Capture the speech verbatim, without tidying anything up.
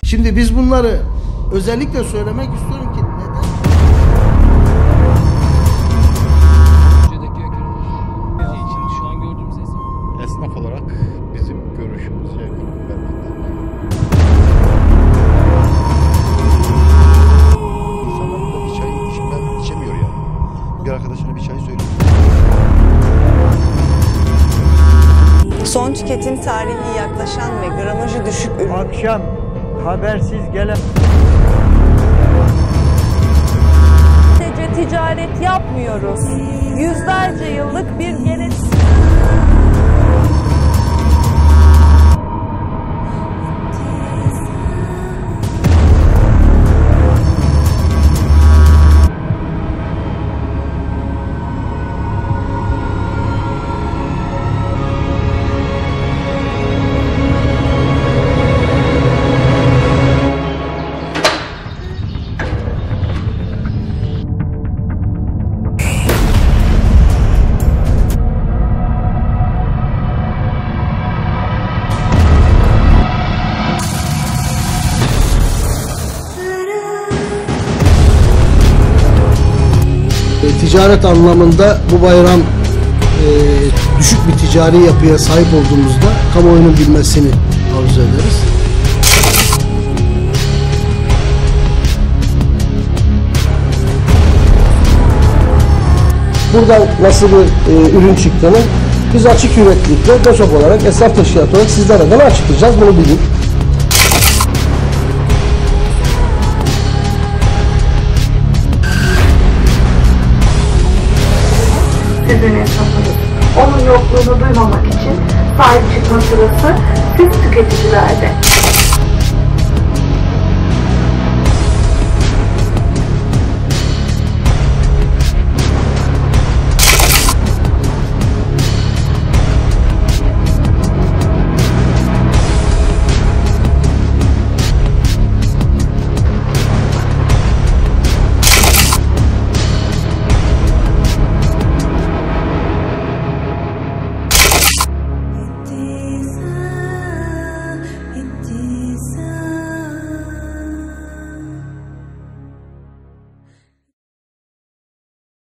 Şimdi biz bunları özellikle söylemek istiyorum ki neden? Şu an gördüğümüz esnaf olarak bizim görüşümüz yakın. İnsanların da bir çay içmem, içemiyor yani. Bir arkadaşına bir çay söylüyor. Son tüketim tarihi yaklaşan ve gramajı düşük ürün. Akşam habersiz gelen... Sadece ticaret yapmıyoruz. Yüzlerce yıllık bir gelenek. Ticaret anlamında bu bayram e, düşük bir ticari yapıya sahip olduğumuzda kamuoyunun bilmesini arzu ederiz. Buradan nasıl bir e, ürün çıktığını biz açık yüreklilikle GOSOP olarak, esnaf teşkilatı olarak sizler adına açıklayacağız, bunu bilin. Sizin esnafınız. Onun yokluğunu duymamak için sahip çıkma sırası siz tüketicilerde.